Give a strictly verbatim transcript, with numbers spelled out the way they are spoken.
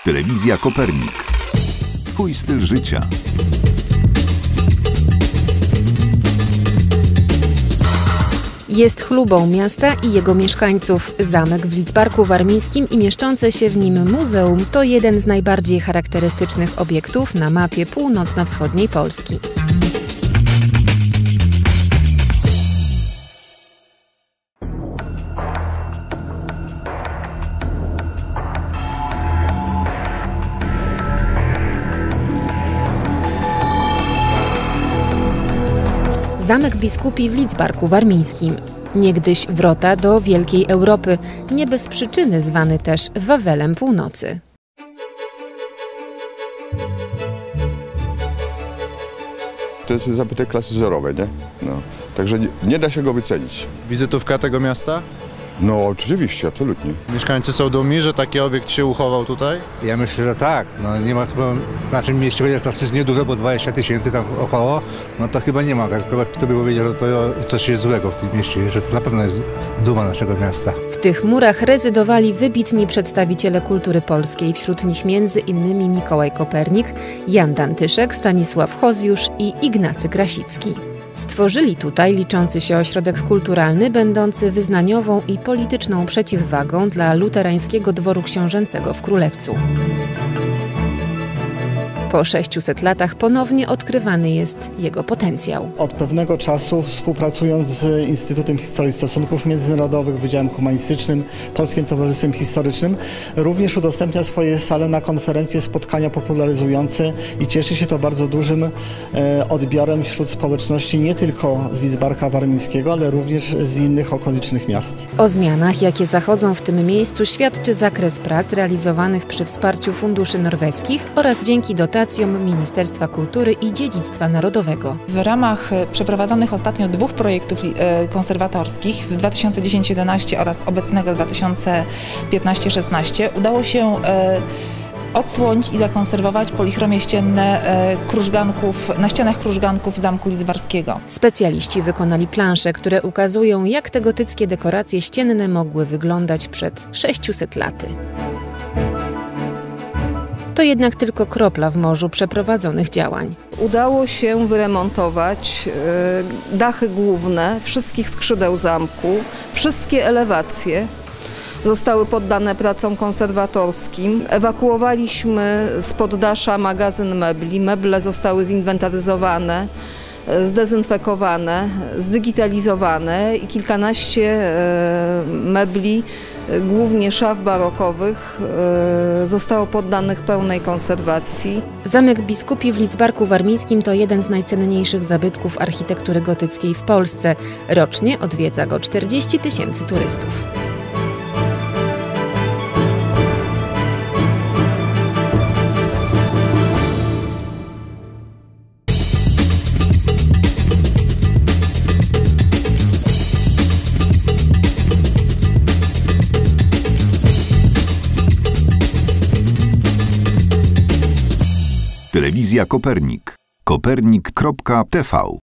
Telewizja Kopernik. Twój styl życia. Jest chlubą miasta i jego mieszkańców. Zamek w Lidzbarku Warmińskim i mieszczące się w nim muzeum to jeden z najbardziej charakterystycznych obiektów na mapie północno-wschodniej Polski. Zamek biskupi w Lidzbarku Warmińskim. Niegdyś wrota do wielkiej Europy, nie bez przyczyny zwany też Wawelem Północy. To jest zabytek klasy zerowej, nie? No. Także nie, nie da się go wycenić. Wizytówka tego miasta? No oczywiście, absolutnie. Mieszkańcy są dumni, że taki obiekt się uchował tutaj? Ja myślę, że tak. No nie ma chyba w naszym mieście, chociaż to jest niedużo, bo dwadzieścia tysięcy tam około, no to chyba nie ma. Kto by powiedział, że to coś jest złego w tym mieście, że to na pewno jest duma naszego miasta. W tych murach rezydowali wybitni przedstawiciele kultury polskiej, wśród nich między innymi Mikołaj Kopernik, Jan Dantyszek, Stanisław Hozjusz i Ignacy Krasicki. Stworzyli tutaj liczący się ośrodek kulturalny, będący wyznaniową i polityczną przeciwwagą dla luterańskiego dworu książęcego w Królewcu. Po sześciuset latach ponownie odkrywany jest jego potencjał. Od pewnego czasu, współpracując z Instytutem Historii Stosunków Międzynarodowych, Wydziałem Humanistycznym, Polskim Towarzystwem Historycznym, również udostępnia swoje sale na konferencje, spotkania popularyzujące i cieszy się to bardzo dużym e, odbiorem wśród społeczności nie tylko z Lidzbarka Warmińskiego, ale również z innych okolicznych miast. O zmianach, jakie zachodzą w tym miejscu, świadczy zakres prac realizowanych przy wsparciu funduszy norweskich oraz dzięki dotacjom Ministerstwa Kultury i Dziedzictwa Narodowego. W ramach przeprowadzonych ostatnio dwóch projektów konserwatorskich w dwa tysiące dziesiątym jedenastym oraz obecnego dwa tysiące piętnastym szesnastym udało się odsłonić i zakonserwować polichromie ścienne krużganków, na ścianach krużganków Zamku Lidzbarskiego. Specjaliści wykonali plansze, które ukazują, jak te gotyckie dekoracje ścienne mogły wyglądać przed sześciuset laty. To jednak tylko kropla w morzu przeprowadzonych działań. Udało się wyremontować dachy główne wszystkich skrzydeł zamku, wszystkie elewacje zostały poddane pracom konserwatorskim. Ewakuowaliśmy z poddasza magazyn mebli, meble zostały zinwentaryzowane, zdezynfekowane, zdigitalizowane i kilkanaście mebli, głównie szaf barokowych, zostało poddanych pełnej konserwacji. Zamek biskupi w Lidzbarku Warmińskim to jeden z najcenniejszych zabytków architektury gotyckiej w Polsce. Rocznie odwiedza go czterdzieści tysięcy turystów. Telewizja Kopernik. kopernik kropka t v